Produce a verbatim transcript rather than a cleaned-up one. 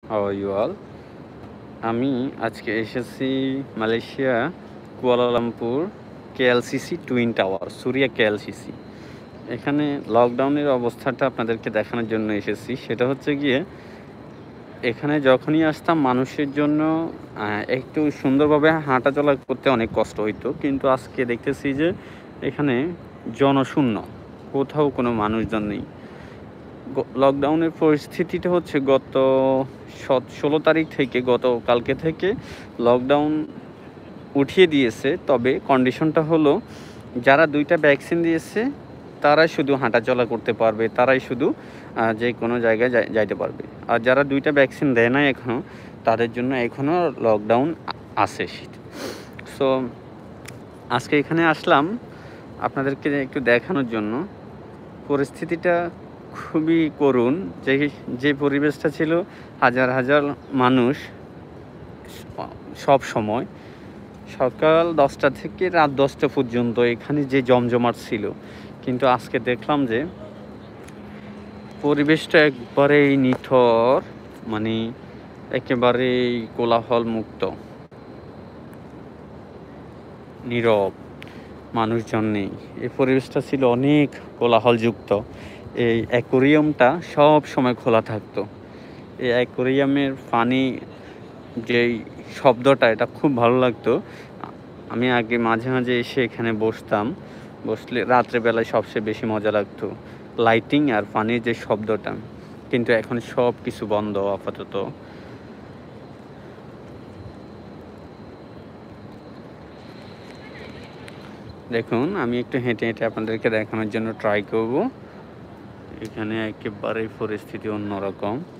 How are you all? আমি আজকে এসেছি Malaysia Kuala Lumpur KLCC twin tower, Suria KLCC. এখানে লকডাউনের অবস্থাটা আপনাদেরকে দেখানোর জন্য এসেছি। সেটা হচ্ছে গিয়ে এখানে যখনই আসতাম মানুষের জন্য আহ, একটু সুন্দরভাবে হাঁটা চলা করতে অনেক কষ্ট হইতো, কিন্তু আজকে দেখতেছি যে এখানে জনশূন্য, কোথাও কোনো মানুষজন নেই। গ- লকডাউনের পরিস্থিতিটা হচ্ছে গত ষোলো তারিখ থেকে, গত কালকে থেকে লকডাউন উঠিয়ে দিয়েছে। তবে কন্ডিশনটা হলো যারা দুইটা ভ্যাকসিন দিয়েছে তারাই শুধু হাঁটাচলা করতে পারবে, তারাই শুধু আহ, যে কোনো জায়গায় যাই- যাইতে পারবে। আর যারা দুইটা ভ্যাকসিন দেয় না এখনও, তাদের জন্য এখনও লকডাউন আছে। সো আজকে এখানে আসলাম আপনাদেরকে একটু দেখানোর জন্য। পরিস্থিতিটা খুবই করুণ। যে যে পরিবেশটা ছিল হাজার হাজার মানুষ সব সময়, সকাল দশটা থেকে রাত দশটা পর্যন্ত এখানে যে জমজমাট ছিল, কিন্তু আজকে দেখলাম যে পরিবেশটা একবারেই নিথর, মানে একেবারেই কোলাহল মুক্ত, নীরব, মানুষজন নেই। এই পরিবেশটা ছিল অনেক কোলাহলযুক্ত। এই অ্যাকোরিয়ামটা সব সময় খোলা থাকতো। এই অ্যাকোরিয়ামের পানি যেই শব্দটা, এটা খুব ভালো লাগতো। আমি আগে মাঝে মাঝে এসে এখানে বসতাম, বসলে রাত্রেবেলায় সবচেয়ে বেশি মজা লাগতো, লাইটিং আর পানির যে শব্দটা। কিন্তু এখন সব কিছু বন্ধ আপাতত। দেখুন, আমি একটু হেঁটে হেঁটে আপনাদেরকে দেখানোর জন্য ট্রাই করব। এখানে একেবারেই পরিস্থিতি অন্যরকম।